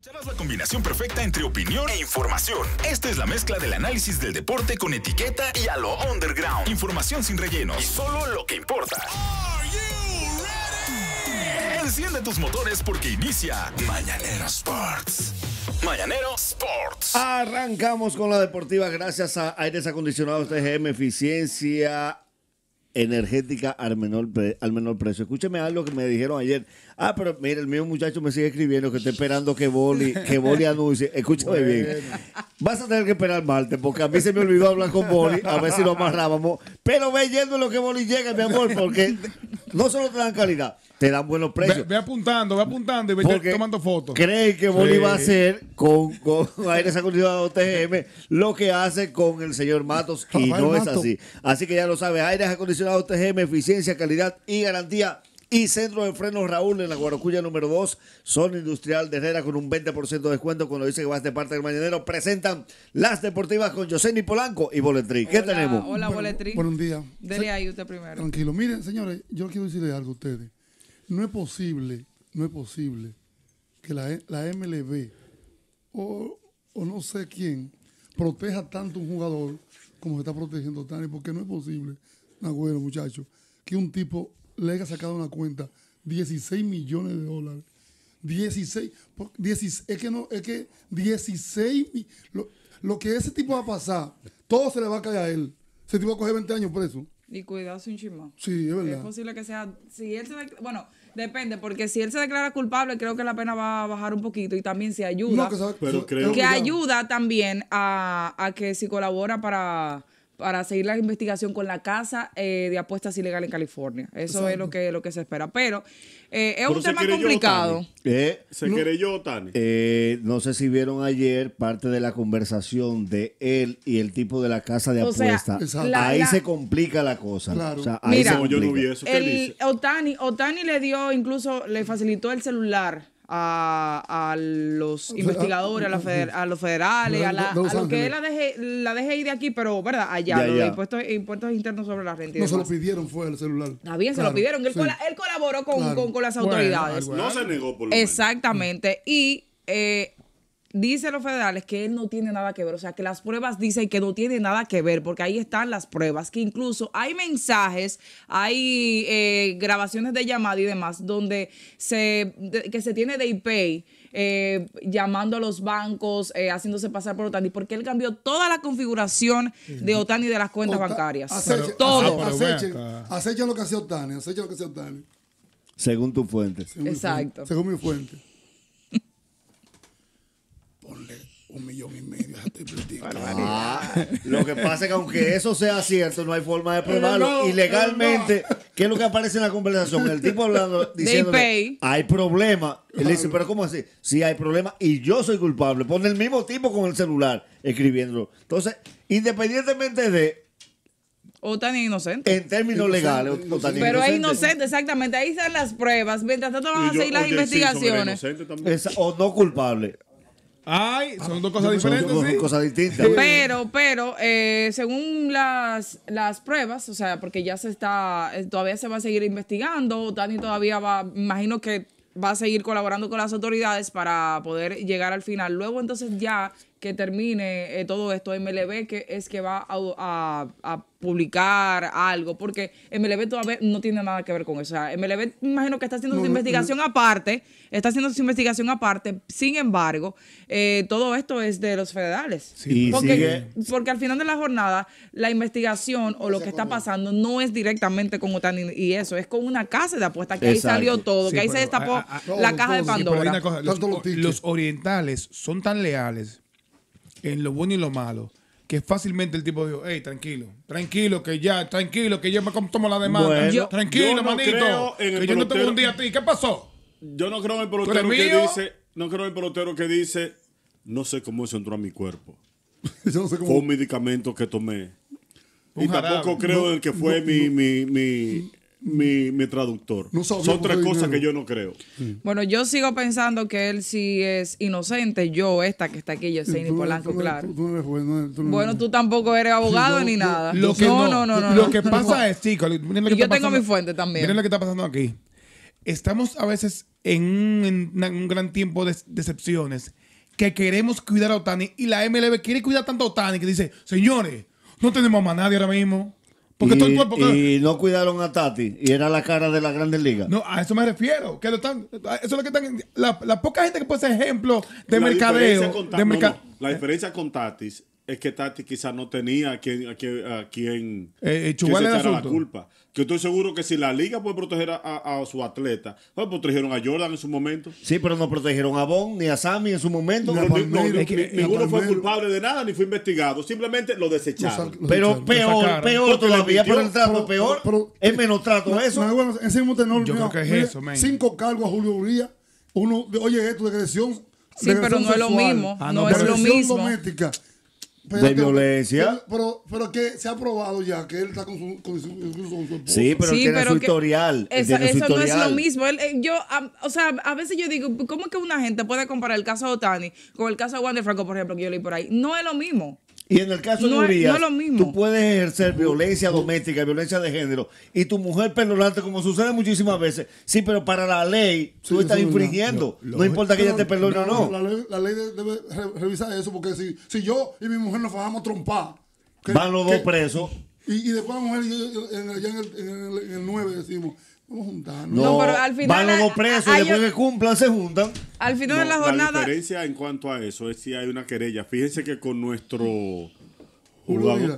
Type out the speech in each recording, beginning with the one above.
Serás la combinación perfecta entre opinión e información. Esta es la mezcla del análisis del deporte con etiqueta y a lo underground. Información sin relleno y solo lo que importa. Enciende tus motores porque inicia Mañanero Sports. Mañanero Sports. Arrancamos con la deportiva gracias a Aires Acondicionados TGM, eficiencia energética al menor precio. Escúcheme algo que me dijeron ayer. Pero mira, el mío muchacho me sigue escribiendo que está esperando que Boli anuncie. Escúchame bien. Vas a tener que esperar martes, porque a mí se me olvidó hablar con Boli, a ver si lo amarrábamos. Pero ve yendo lo que Boli llega, mi amor, porque no solo te dan calidad, te dan buenos precios. Ve apuntando y ve tomando fotos. Creen que Boli va a hacer con Aires Acondicionados TGM lo que hace con el señor Matos, y no es así. Así que ya lo sabes, Aires Acondicionados TGM, eficiencia, calidad y garantía. Y Centro de Frenos Raúl en la Guaracuya número 2, zona industrial de Herrera con un 20% de descuento cuando dice que vas de parte del Mañanero. Presentan las deportivas con Yoseni Polanco y Boletri. ¿Qué tenemos? Hola, Boletri. Buenos días. Dele ahí usted primero. Tranquilo. Miren, señores, yo quiero decirles algo a ustedes. No es posible que la MLB o no sé quién proteja tanto a un jugador como se está protegiendo Tani, porque no es posible, Nagüero, muchachos, que un tipo le haya sacado una cuenta 16 millones de dólares. 16, es que 16, lo que ese tipo va a pasar, todo se le va a caer a él. Ese tipo va a coger 20 años preso. Y cuidarse un chismón. Sí, es verdad. Es posible que sea, bueno, depende, porque si él se declara culpable, creo que la pena va a bajar un poquito y también se ayuda. Ayuda también a que si colabora para seguir la investigación con la casa de apuestas ilegal en California. Eso es lo que se espera. Pero es un tema complicado. ¿Se querelló Tani? No sé si vieron ayer parte de la conversación de él y el tipo de la casa de apuestas. Ahí se complica la cosa. Claro. O sea, ahí mira, yo no vi eso. ¿Qué dice? Otani le dio, incluso le facilitó el celular a los investigadores, a los federales, a lo que es la DGI de aquí, pero verdad, allá, los impuestos internos sobre la renta. No se lo pidieron, fue el celular. Está bien, claro, se lo pidieron. Él colaboró con las autoridades. No se negó por lo menos. Exactamente. Y dice los federales que él no tiene nada que ver, o sea, que las pruebas dicen que no tiene nada que ver, porque ahí están las pruebas, que incluso hay mensajes, hay grabaciones de llamada y demás, donde que se tiene de IP, llamando a los bancos, haciéndose pasar por Otani, porque él cambió toda la configuración de Otani de las cuentas bancarias. Todo. Acecha lo que hace Otani, según tu fuente. Exacto. Según mi fuente. Ponle 1,5 millones a este platillo. Lo que pasa es que aunque eso sea cierto, no hay forma de probarlo. Ilegalmente, ¿qué es lo que aparece en la conversación? El tipo hablando, diciendo hay problema. Él dice, pero ¿cómo así? Sí hay problema y yo soy culpable. Pone el mismo tipo con el celular escribiéndolo. Entonces, independientemente de Otani es inocente. En términos legales, Otani pero es inocente, exactamente. Ahí están las pruebas. Mientras tanto van a seguir las investigaciones. O no culpable. Ay, son dos cosas diferentes. Son cosas distintas. Pero según las pruebas, o sea, porque ya todavía se va a seguir investigando, Otani todavía imagino que va a seguir colaborando con las autoridades para poder llegar al final. Luego entonces ya que termine todo esto, MLB que va a publicar algo, porque MLB todavía no tiene nada que ver con eso. O sea, MLB imagino que está haciendo su investigación aparte, sin embargo, todo esto es de los federales. Sí, porque al final de la jornada, la investigación o lo que está pasando no es directamente con Otani y eso, es con una casa de apuestas, que ahí salió todo, que ahí se destapó la caja de Pandora. Los orientales son tan leales en lo bueno y lo malo, que fácilmente el tipo dijo, hey, tranquilo, que ya me tomo la demanda. Bueno, tranquilo, manito, que yo no tengo un día a ti. ¿Qué pasó? Yo no creo en el pelotero que dice, no sé cómo eso entró a mi cuerpo. Fue un medicamento que tomé. Y tampoco creo en que fue mi traductor. Son tres cosas que yo no creo. Bueno, yo sigo pensando que él sí es inocente. Esta que está aquí, Yoseni Polanco, claro. Bueno, tú tampoco eres abogado ni nada. No. Lo que pasa es, chicos, y yo tengo mi fuente también. Miren lo que está pasando aquí. Estamos a veces en un gran tiempo de decepciones que queremos cuidar a Ohtani y la MLB quiere cuidar tanto a Ohtani que dice, señores, no tenemos más nadie ahora mismo. Porque todo el cuerpo y no cuidaron a Tati y era la cara de las Grandes Ligas. No, a eso me refiero. Que eso es lo que están. La poca gente que puede ser ejemplo de La mercadeo. diferencia la diferencia con Tatis es que Tati quizás no tenía a quien que se echara la culpa. Que estoy seguro que si la liga puede proteger a su atleta, pues protegieron a Jordan en su momento. Sí, pero no protegieron a Bond ni a Sammy en su momento. Ninguno fue culpable de nada ni fue investigado. Simplemente lo desecharon. Pero peor todavía, por el trato peor. Es menos trato eso. Bueno, ese mismo tenor, yo creo que es eso, man. 5 cargos a Julio Uría. Uno, oye, esto de agresión. Sí, pero no es lo mismo. No es lo mismo. Doméstica. De violencia. Pero que se ha probado ya que él está con su esposa. Sí, pero él tiene su historial. Eso no es lo mismo. O sea, a veces yo digo, ¿cómo es que una gente puede comparar el caso de Ohtani con el caso de Wander Franco, por ejemplo, que yo leí por ahí? No es lo mismo. Y en el caso de Urias, no es lo mismo. tú puedes ejercer violencia doméstica, violencia de género, y tu mujer perdonarte, como sucede muchísimas veces. Sí, pero para la ley, tú estás infringiendo. No importa que ella te perdone o no. La ley debe revisar eso, porque si yo y mi mujer nos fajamos a trompar. Van los dos presos. Y después la mujer, ya en el 9 decimos, vamos a juntarnos. No, pero al final van los dos presos y después que cumplan se juntan. Al final de la jornada. La diferencia en cuanto a eso es si hay una querella. Fíjense que con nuestro jugador.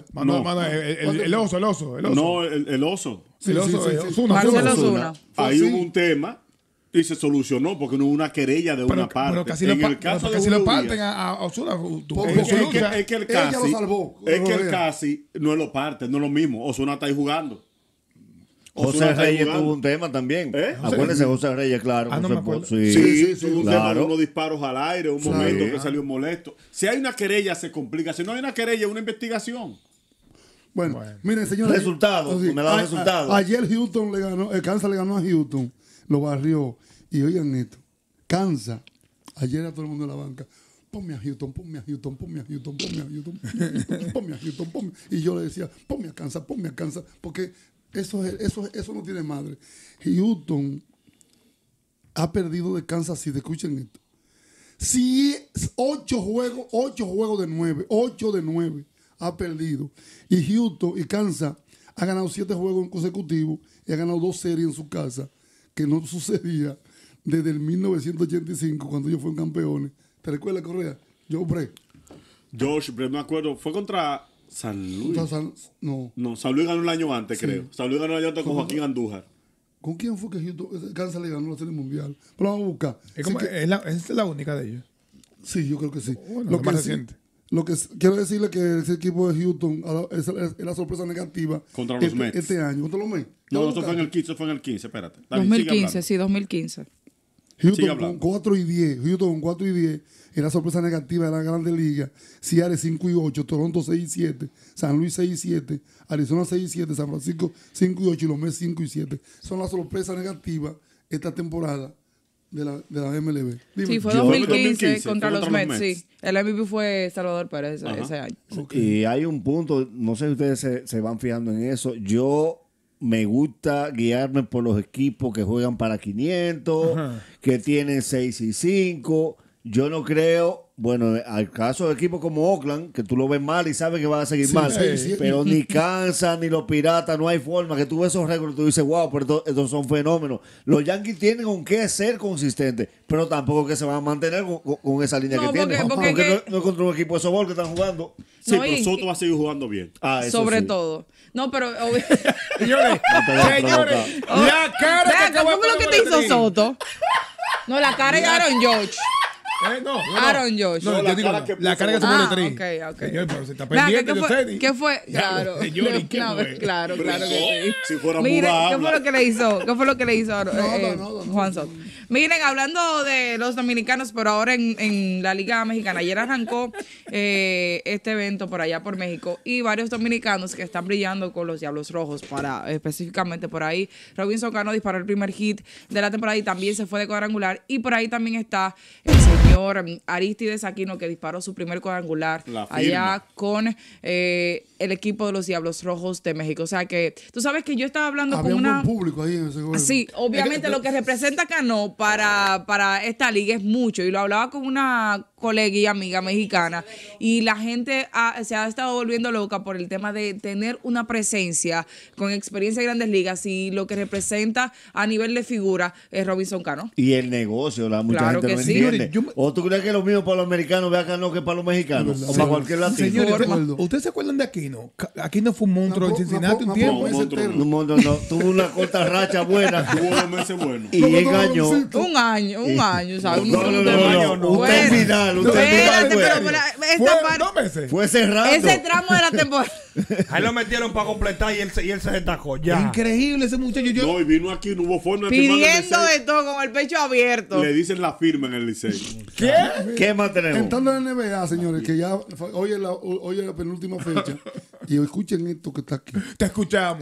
El oso. No, el oso. El oso. Marcelo Osuna. Ahí hubo un tema y se solucionó porque no hubo una querella de una parte. Pero casi en el caso de lo parten a Osuna. Es que el casi. Ella lo salvó. Es que el casi no es lo parte, no es lo mismo. Osuna está ahí jugando. José Reyes tuvo un tema también. Acuérdense, José Reyes, claro. No me acuerdo. Sí, tuvo un tema de unos disparos al aire, un momento que salió molesto. Si hay una querella, se complica. Si no hay una querella, una investigación. Bueno, miren, señores. Resultados. Me da resultados. Ayer Houston le ganó, Kansas le ganó a Houston, lo barrió. Y oigan esto, Kansas, ayer era todo el mundo en la banca. Ponme a Houston. Y yo le decía, ponme a Kansas, porque eso no tiene madre. Houston ha perdido de Kansas City. Escuchen esto. Si 8 juegos de 9, 8 de 9 ha perdido. Y Houston y Kansas ha ganado 7 juegos consecutivos y ha ganado 2 series en su casa, que no sucedía desde el 1985 cuando ellos fueron campeones. ¿Te recuerdas, Correa? Josh Brett, me acuerdo. Fue contra San Luis. No, San Luis ganó el año antes, creo. San Luis ganó el año antes con Joaquín Andújar. ¿Con quién fue que Kansas le ganó la Serie Mundial? Pero vamos a buscar. Es la única de ellos. Sí, yo creo que sí. Bueno, lo más reciente. Lo que quiero decirle que ese equipo de Houston es la sorpresa negativa contra los Mets este año. ¿Contra los Mets? No, eso fue en el 15, espérate. 2015, sí, 2015. Houston con 4 y 10. Houston con 4 y 10 es la sorpresa negativa de la Grande Liga. Seattle 5 y 8, Toronto 6 y 7, San Luis 6 y 7, Arizona 6 y 7, San Francisco 5 y 8 y los Mets 5 y 7. Son las sorpresas negativas esta temporada de la MLB. Dime. Sí, fue 2015 contra los Mets, sí. El MVP fue Salvador Pérez ese año. Okay. Y hay un punto, no sé si ustedes se van fijando en eso. Yo me gusta guiarme por los equipos que juegan para 500, que tienen 6 y 5. Yo no creo, bueno, al caso de equipos como Oakland, que tú lo ves mal y sabes que van a seguir mal, pero ni Kansas ni los Piratas, no hay forma que tú ves esos récords y tú dices, wow, pero estos son fenómenos. Los Yankees tienen con qué ser consistentes, pero tampoco que se van a mantener con esa línea que tienen. Porque no es contra un equipo de softball que están jugando. Sí, no, pero Soto va a seguir jugando bien. Sobre todo. No, pero... Señores, la cara que ¿cómo fue lo que te hizo Soto? No, la cara de Aaron George. Aaron Josh. No, yo digo la cara que se pone Tri. Ok. Señor, pero se está pendiente de usted. ¿Qué fue? Claro. Señor, claro que sí. Si fuera Mira, ¿qué fue lo que le hizo? ¿Qué fue lo que le hizo Juan Soto? Miren, hablando de los dominicanos, pero ahora en la Liga Mexicana. Ayer arrancó este evento por allá por México y varios dominicanos que están brillando con los Diablos Rojos, específicamente por ahí. Robinson Cano disparó el primer hit de la temporada y también se fue de cuadrangular. Y por ahí también está el señor Aristides Aquino, que disparó su primer cuadrangular allá con el equipo de los Diablos Rojos de México. O sea que tú sabes que yo estaba hablando con una... Había un buen público ahí en ese juego. Sí, obviamente lo que representa Cano para esta liga es mucho. Y lo hablaba con una colega y amiga mexicana. Y la gente se ha estado volviendo loca por el tema de tener una presencia con experiencia en Grandes Ligas y lo que representa a nivel de figura es Robinson Cano. Y el negocio, mucha gente no entiende. ¿O tú crees que lo mismo para los americanos vea Cano que para los mexicanos? O para cualquier latino. Señores, ¿ustedes se acuerdan de Aquino? Aquino fue un monstruo en Cincinnati un tiempo. Un monstruo no. Tuvo una corta racha buena. Tuvo 2 meses buenos. Y engañó. Un año, ¿sabes? No. Usted final. Fue cerrado. Ese tramo de la temporada. Ahí lo metieron para completar y él se destacó. Ya. Increíble ese muchacho. No, y vino aquí, no hubo forma de pidiendo de todo con el pecho abierto. Le dicen la firma en el Licey. ¿Qué más tenemos? Entrando en la NBA, señores, que ya hoy es la penúltima fecha. Y escuchen esto que está aquí. Te escuchamos.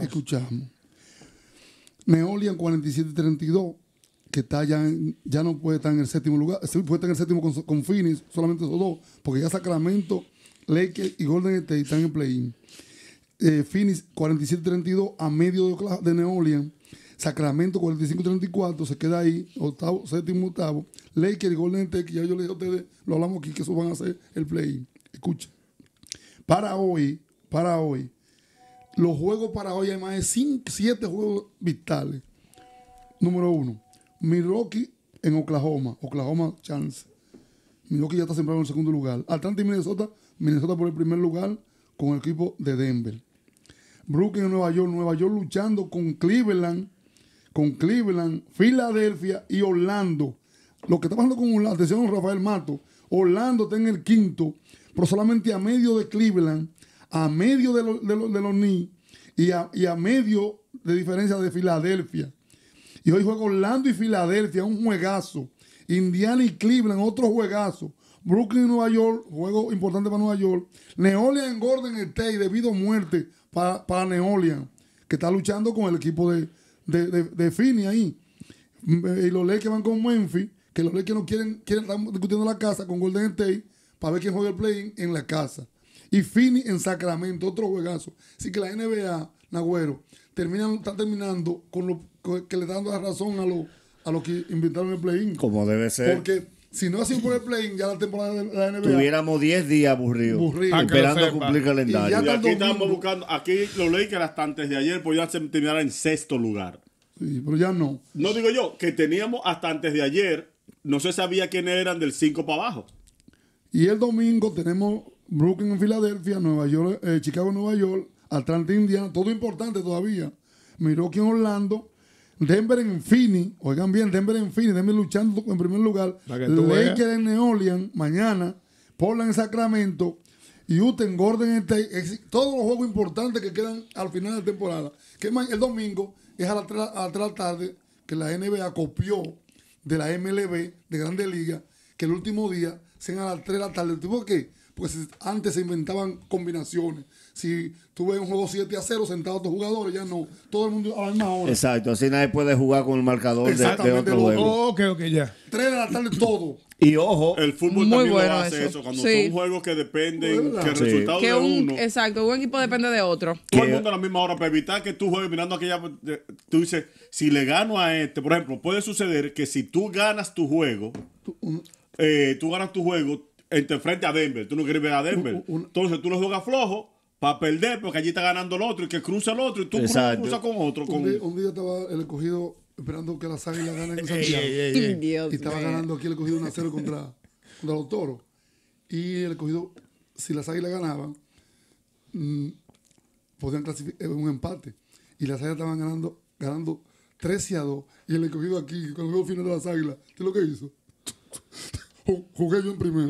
Neolian 47-32, que está ya no puede estar en el séptimo lugar. Sí, puede estar en el séptimo con Phoenix, solamente esos dos, porque ya Sacramento, Lakers y Golden State están en play-in. Phoenix 47-32 a medio de Neolian. Sacramento 45-34 se queda ahí, séptimo, octavo. Lakers y Golden State, que ya yo les dije a ustedes, lo hablamos aquí, que eso van a hacer el play-in. Escuchen. Para hoy, los juegos para hoy hay más de 7 juegos vitales. Número 1, Milwaukee en Oklahoma chance. Milwaukee ya está sembrado en el segundo lugar. Atlanta y Minnesota por el primer lugar con el equipo de Denver. Brooklyn en Nueva York luchando con Cleveland, Filadelfia y Orlando. Lo que está pasando con Orlando, atención Rafael Mato, Orlando está en el quinto, pero solamente a medio de Cleveland, a medio de los Knicks y a medio de diferencia de Filadelfia. Y hoy juega Orlando y Filadelfia, un juegazo. Indiana y Cleveland, otro juegazo. Brooklyn y Nueva York, juego importante para Nueva York. Neolian en Golden State, debido a muerte para Neolian, que está luchando con el equipo de Phoenix ahí. Y los Lakers van con Memphis, que los Lakers no quieren estar discutiendo la casa con Golden State para ver quién juega el play en la casa. Y Phoenix en Sacramento, otro juegazo. Así que la NBA, Nagüero, está terminando con lo que le está dando la razón a los que inventaron el play-in. Como debe ser. Porque si no ha sido por el play-in, ya la temporada de la NBA... Tuviéramos 10 días aburridos. Esperando cumplir calendario. Y aquí estamos buscando... Aquí los Lakers hasta antes de ayer, pues ya se terminaron en 6º lugar. Sí, pero ya no. No digo yo, que teníamos hasta antes de ayer, no se sabía quiénes eran del 5 para abajo. Y el domingo tenemos Brooklyn en Filadelfia, Nueva York, Chicago en Nueva York, Atlanta, Indiana, todo importante todavía. Milwaukee en Orlando, Denver en Phoenix, oigan bien, Denver luchando en primer lugar, Lakers en Neolian mañana, Portland en Sacramento, Utah en Golden State, todos los juegos importantes que quedan al final de la temporada. Que el domingo es a las 3 de la tarde, que la NBA copió de la MLB, de Grandes Ligas, que el último día sean a las 3 de la tarde. ¿Por qué? Pues antes se inventaban combinaciones. Si tú ves un juego 7-0 sentados dos jugadores, ya no. Todo el mundo a la misma hora. Exacto, así nadie puede jugar con el marcador de otro juego. Ok, ya. 3 de la tarde todo. Y ojo, el fútbol muy también bueno lo hace eso. Cuando son juegos que dependen, que el resultado de uno. Exacto, un equipo depende de otro. Todo el mundo a la misma hora, para evitar que tú juegues mirando aquella. Tú dices, si le gano a este, por ejemplo, puede suceder que si tú ganas tu juego, te enfrente a Denver, tú no quieres ver a Denver. Entonces tú lo juegas flojo para perder, porque allí está ganando el otro y que cruza el otro y tú cruzas con otro. Un día estaba el escogido esperando que las Águilas ganen en Santiago. Y estaba ganando aquí el escogido 1-0 contra los Toros. Y el escogido, si las Águilas ganaban, podían clasificar un empate. Y las Águilas estaban ganando 13-2. Y el escogido aquí, cuando veo el final de las Águilas, ¿qué es lo que hizo? Jugué yo en primera.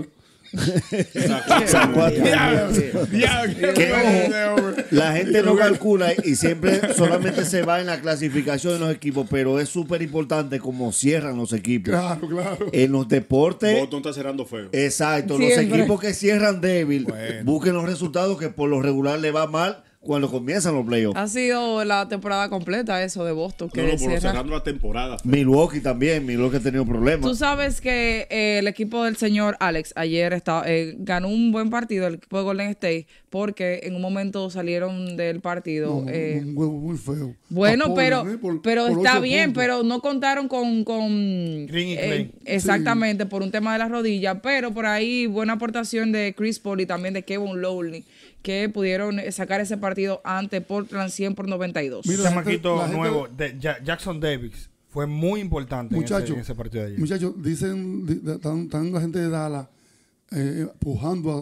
La gente no calcula y siempre solamente se va en la clasificación de los equipos, pero es súper importante cómo cierran los equipos. Claro. En los deportes. Boston está cerrando feo. Exacto. Siempre. Los equipos que cierran débil, busquen los resultados que por lo regular le va mal cuando comienzan los playoffs. Ha sido la temporada completa eso de Boston. Que por cerrando la temporada. Milwaukee también. Milwaukee ha tenido problemas. Tú sabes que el equipo del señor Alex ayer ganó un buen partido, el equipo de Golden State, porque en un momento salieron del partido. Un juego muy feo. Bueno, Apoyan, pero por está 8 bien, puntos. pero no contaron con Green y Clay. Exactamente, por un tema de las rodillas, pero por ahí buena aportación de Chris Paul y también de Kevin Looney, que pudieron sacar ese partido ante Portland 100-92. Mira, ese maquito nuevo de Jackson Davis fue muy importante en ese partido de ayer. Muchachos, están la gente de Dallas pujando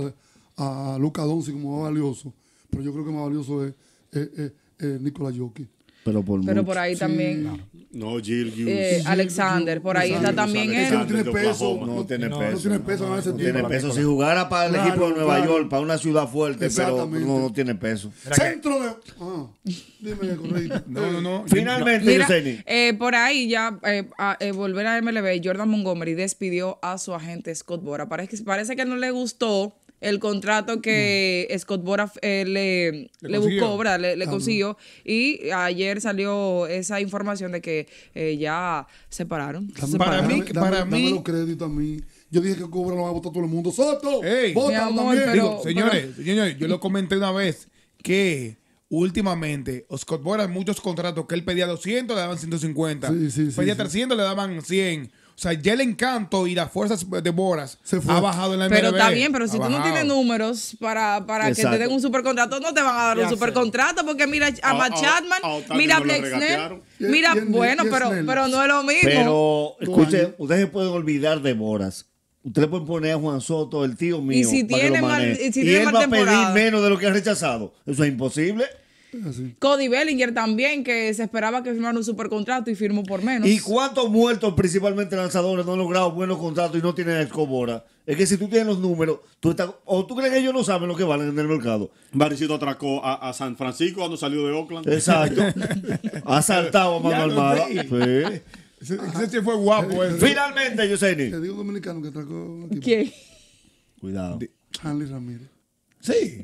a Luka Doncic como más valioso, pero yo creo que más valioso es Nikola Jokic. Pero por ahí también. No, Gil Alexander, por ahí está también él. No tiene peso. No tiene peso. No tiene peso en ese No tiene tiempo. peso. Si jugara para el equipo de Nueva York, para una ciudad fuerte, pero no tiene peso. Centro de. Dime, correcto. No. Finalmente, Mira, Yoseni. por ahí ya volver a MLB, Jordan Montgomery despidió a su agente Scott Bora. Parece que no le gustó el contrato que Scott Bora le buscó, ¿verdad? Le consiguió. Y ayer salió esa información de que ya separaron. Para mí. Dame los créditos a mí. Yo dije que Cobra lo va a votar todo el mundo. ¡Soto! Ey, ¡Vótalo mi amor, también! pero- Señores, yo lo comenté una vez que últimamente Scott Bora en muchos contratos que él pedía 200 le daban 150. Sí, pedía sí. 300 le daban 100. O sea, ya el encanto y las fuerzas de Boras Se fue. ha bajado en la MLB. Pero está bien, pero si Ha tú no bajado. tienes números para que Exacto. te den un supercontrato, no te van a dar un Ya sé. supercontrato, porque mira a Matt Chapman, Otani mira a no le Blake Snell, regatearon. mira, Y bueno, Snell. pero no es lo mismo. Pero, escuche, ustedes se pueden olvidar de Boras. Ustedes pueden poner a Juan Soto, el tío mío, Y si para que tiene lo mal- maneje. y si y tiene él mal va a pedir temporada. menos de lo que ha rechazado. Eso es imposible. Así. Cody Bellinger también, que se esperaba que firmara un supercontrato y firmó por menos. ¿Y cuántos muertos, principalmente lanzadores, no han logrado buenos contratos y no tienen a Escobora? Es que si tú tienes los números, o tú crees que ellos no saben lo que valen en el mercado. Baricito atracó a San Francisco cuando salió de Oakland. Exacto. Ha saltado a mano Ya lo armada. sé. Sí. Ese sí fue guapo. Finalmente, Yoseni. Te digo un dominicano que atracó un equipo. ¿Quién? Cuidado. Hanley Ramírez. Sí.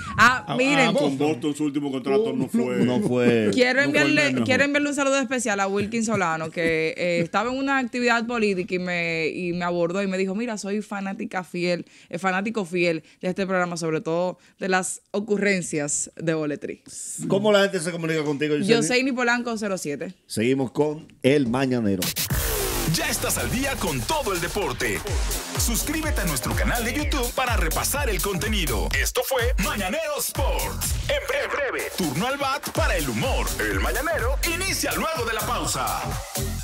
Miren, Con Boston su último contrato no fue. No fue. quiero no fue el enviarle mejor. un saludo especial a Wilkin Solano, que estaba en una actividad política y me abordó y me dijo, mira, soy fanático fiel de este programa, sobre todo de las ocurrencias de Boletrí. ¿Cómo la gente se comunica contigo, Yoseni? Yoseini Polanco 07. Seguimos con El Mañanero. Ya estás al día con todo el deporte. Suscríbete a nuestro canal de YouTube para repasar el contenido. Esto fue Mañanero Sports. En breve, turno al bat para el humor. El Mañanero inicia luego de la pausa.